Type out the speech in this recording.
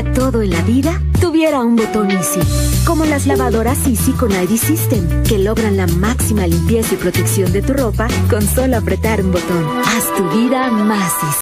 todo en la vida tuviera un botón Easy. Como las lavadoras Easy con ID System, que logran la máxima limpieza y protección de tu ropa con solo apretar un botón. Haz tu vida más Easy.